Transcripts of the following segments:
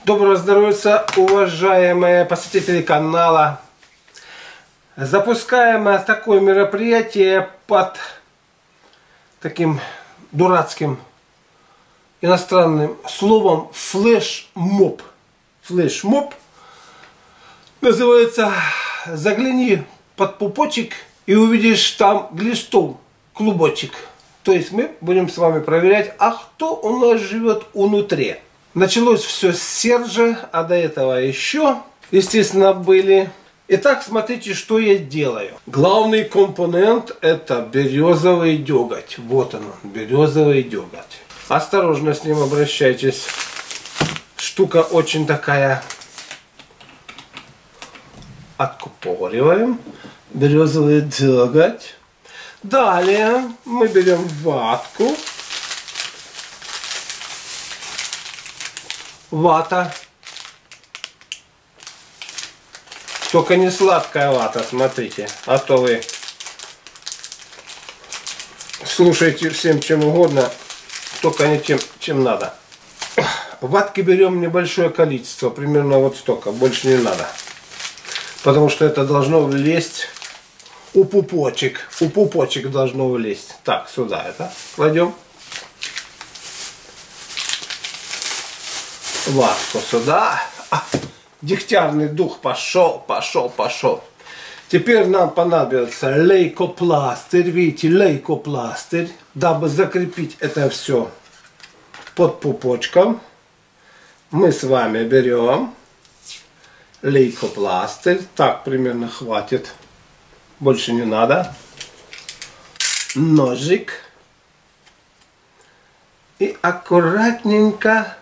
Доброго здоровья, уважаемые посетители канала. Запускаем такое мероприятие под таким дурацким иностранным словом флешмоб. Флешмоб называется «Загляни под пупочек и увидишь там глистов, клубочек». То есть мы будем с вами проверять, а кто у нас живет внутри. Началось все с Сержа, а до этого еще, естественно, были. Итак, смотрите, что я делаю. Главный компонент — это березовый деготь. Вот он, березовый деготь. Осторожно с ним обращайтесь. Штука очень такая. Откупориваем березовый деготь. Далее мы берем ватку. Вата. Только не сладкая вата, смотрите. А то вы слушайте всем чем угодно, только не тем, чем надо. Ватки берем небольшое количество, примерно вот столько, больше не надо. Потому что это должно влезть у пупочек. У пупочек должно влезть. Так, сюда это кладем. Ватку сюда. Дегтярный дух пошел, пошел, пошел. Теперь нам понадобится лейкопластырь. Видите, лейкопластырь. Дабы закрепить это все под пупочком, мы с вами берем лейкопластырь. Так примерно хватит. Больше не надо. Ножик. И аккуратненько,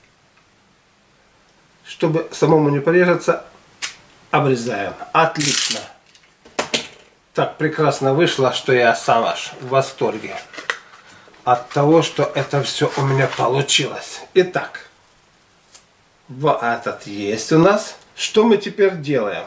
чтобы самому не порезаться, обрезаем. Отлично. Так прекрасно вышло, что я сам аж в восторге от того, что это все у меня получилось. Итак, вот этот есть у нас. Что мы теперь делаем?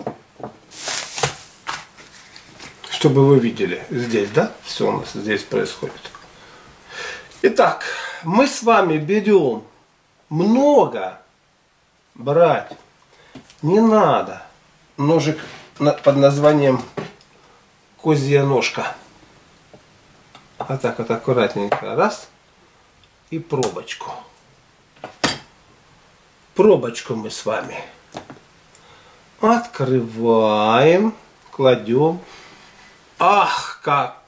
Чтобы вы видели. Здесь, да? Все у нас здесь происходит. Итак, мы с вами берем много. Брать не надо. Ножик под названием козья ножка. Вот так вот аккуратненько. Раз. И пробочку. Пробочку мы с вами открываем. Кладем. Ах,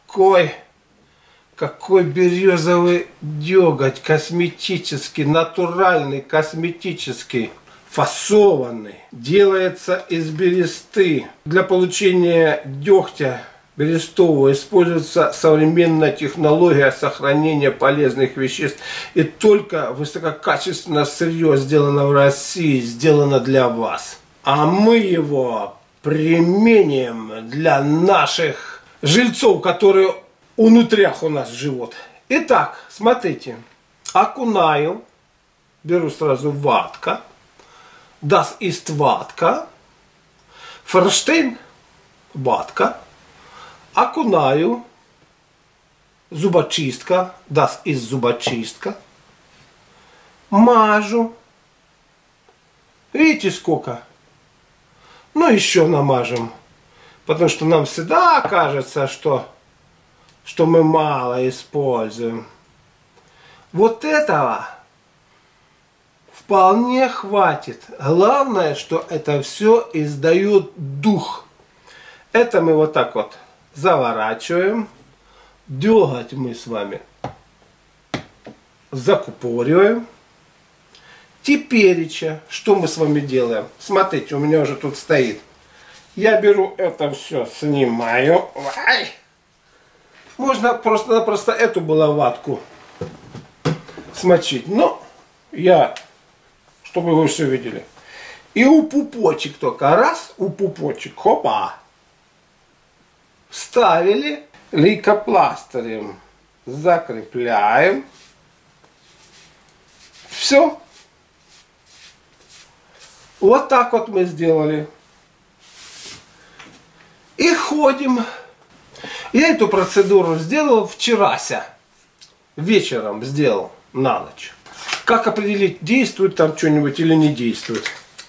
какой березовый деготь. Косметический, натуральный, косметический. Фасованный, делается из бересты. Для получения дегтя берестового используется современная технология сохранения полезных веществ. И только высококачественное сырье сделано в России, сделано для вас. А мы его применим для наших жильцов, которые внутрях у нас живут. Итак, смотрите, окунаю, беру сразу ватка. Das ist ватка. Форштейн, ватка. Окунаю. Зубочистка. Das ist зубочистка. Мажу. Видите сколько? Ну еще намажем. Потому что нам всегда кажется, что мы мало используем. Вот этого вполне хватит. Главное, что это все издает дух. Это мы вот так вот заворачиваем. Деготь мы с вами закупориваем. Теперь, что мы с вами делаем? Смотрите, у меня уже тут стоит. Я беру это все, снимаю. Ай! Можно просто-напросто эту булаватку смочить. Но я... чтобы вы все видели. И у пупочек только. Раз, у пупочек. Хопа. Вставили. Лейкопластырем закрепляем. Все. Вот так вот мы сделали. И ходим. Я эту процедуру сделал вчерася. Вечером сделал на ночь. Как определить, действует там что-нибудь или не действует?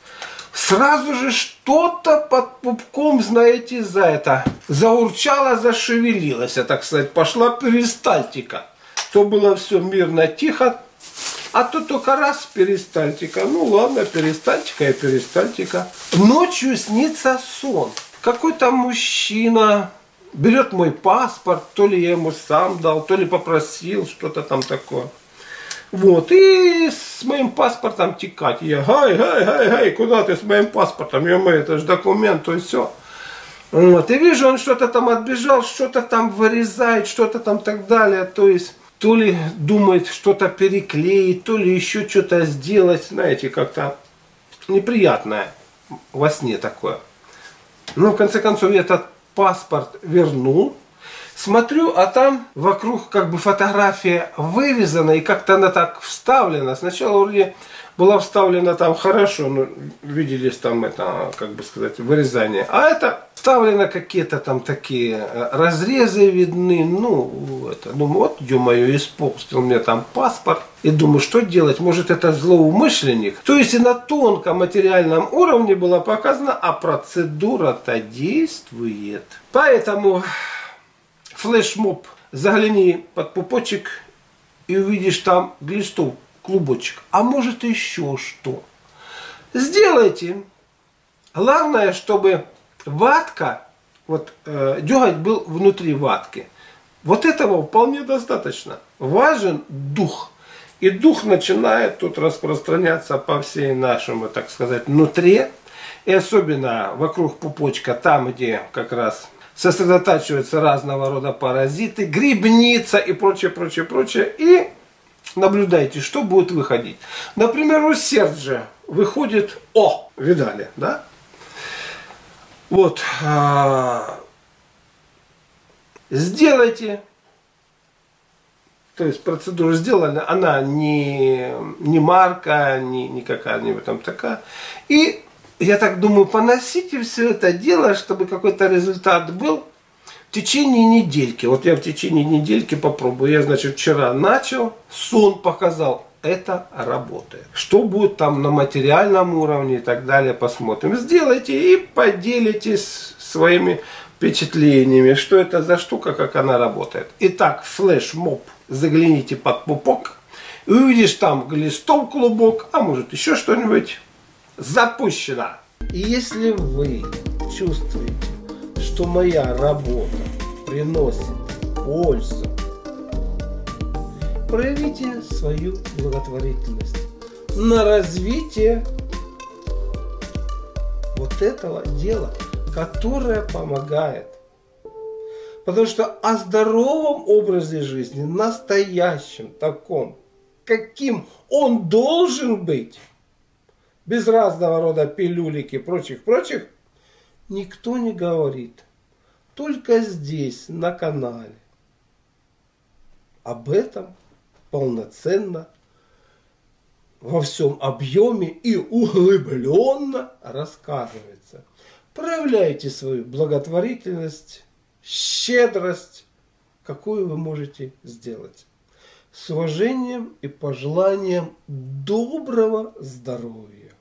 Сразу же что-то под пупком, знаете, за это заурчало, зашевелилось, так сказать, пошла перистальтика. То было все мирно, тихо, а то только раз перистальтика. Ну ладно, перистальтика и перистальтика. Ночью снится сон. Какой-то мужчина берет мой паспорт, то ли я ему сам дал, то ли попросил, что-то там такое. Вот, и с моим паспортом текать. Я, гай, куда ты с моим паспортом? Это же документ, то и все. Вот, и вижу, он что-то там отбежал, что-то там вырезает, что-то там так далее. То есть, то ли думает что-то переклеить, то ли еще что-то сделать. Знаете, как-то неприятное во сне такое. Но в конце концов я этот паспорт вернул. Смотрю, а там вокруг как бы фотография вырезана и как-то она так вставлена. Сначала вроде была вставлена там хорошо, ну, виделись там это, как бы сказать, вырезание. А это вставлено какие-то там такие разрезы видны. Ну, это, думаю, вот, ё-моё, испортил мне там паспорт. И думаю, что делать? Может, это злоумышленник? То есть и на тонком материальном уровне было показано, а процедура-то действует. Поэтому... Флешмоб, загляни под пупочек и увидишь там глистов, клубочек. А может еще что. Сделайте. Главное, чтобы ватка, вот деготь был внутри ватки. Вот этого вполне достаточно. Важен дух. И дух начинает тут распространяться по всей нашему, так сказать, нутре. И особенно вокруг пупочка, там, где как раз... сосредотачиваются разного рода паразиты, грибница и прочее, прочее, прочее. И наблюдайте, что будет выходить. Например, у Серджа выходит О. Видали, да? Вот. Сделайте. То есть процедура сделана, она не марка, не какая-нибудь там такая. И... я так думаю, поносите все это дело, чтобы какой-то результат был в течение недельки. Вот я в течение недельки попробую. Я, значит, вчера начал, сон показал. Это работает. Что будет там на материальном уровне и так далее, посмотрим. Сделайте и поделитесь своими впечатлениями, что это за штука, как она работает. Итак, флешмоб. Загляните под пупок и увидишь там глистов клубок, а может еще что-нибудь. Запущено. И если вы чувствуете, что моя работа приносит пользу, проявите свою благотворительность на развитие вот этого дела, которое помогает. Потому что о здоровом образе жизни, настоящем таком, каким он должен быть, без разного рода пилюлек и прочих, никто не говорит. Только здесь, на канале. Об этом полноценно, во всем объеме и углубленно рассказывается. Проявляйте свою благотворительность, щедрость, какую вы можете сделать. С уважением и пожеланием доброго здоровья.